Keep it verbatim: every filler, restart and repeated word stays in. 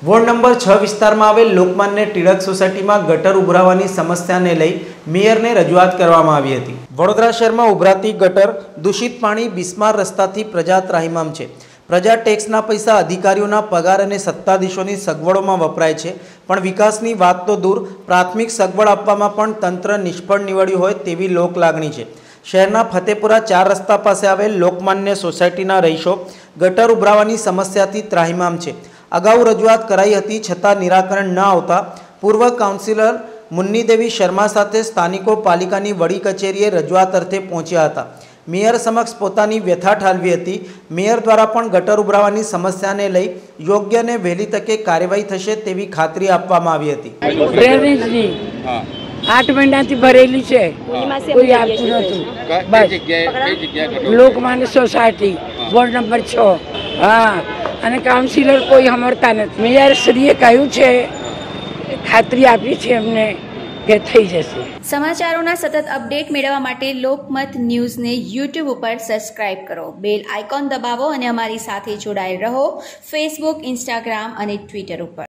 Ward number छ विस्तार में आवेल लोकमान्य टिळक सोसायटी में गटर उभरावानी समस्या ने लई मेयर ने रजूआत करवामां आवी हती। वडोदरा शहर में उभराती गटर दूषित पाणी बिस्मार रस्ता थी प्रजा त्राहिमाम छे। प्रजा टेक्सना पैसा अधिकारीओना पगार अने सत्ताधीशोनी सगवडोमां वपराय छे, पण विकासनी वात तो दूर प्राथमिक सगवड आपवामां पण तंत्र निष्फळ निवड्युं होय तेवी लोकलागणी छे। शहरना फतेपुरा चार रस्ता पासे आवेल लोकमान्य सोसायटीना रहीशो गटर उभरावानी समस्याथी त्राहिमाम छे। अगाऊ रजूआत कराई हती छतां निराकरण न आवता पूर्व काउंसिलर मुन्नीदेवी शर्मा साथे स्थानिको पालिकानी वडी कचेरीए रजूआत अर्थे पहोंच्या हता। मेयर समक्ष पोतानी व्यथा ठालवी हती। मेयर द्वारा पण गटर उभरावानी समस्याने लई योग्य ने वहेली तके कार्यवाही थशे तेवी खातरी आपवामां आवी हती। ड्रेनेजनी आठ महीनाथी भरेली छे, कोई आपतुं नहोतुं। बस लोकमान्य सोसायटी वोर्ड नंबर छ हाँ અને કાઉન્સિલર કોઈ હમરતા નથી। મેયર શ્રીએ કહ્યું છે, ખાતરી આપી છે અમને કે થઈ જશે। સમાચારોના સતત અપડેટ મેળવવા માટે લોકમત ન્યૂઝને યુટ્યુબ ઉપર સબસ્ક્રાઇબ કરો, બેલ આઇકોન દબાવો અને અમારી સાથે જોડાયેલ રહો ફેસબુક, ઇન્સ્ટાગ્રામ અને ટ્વિટર ઉપર।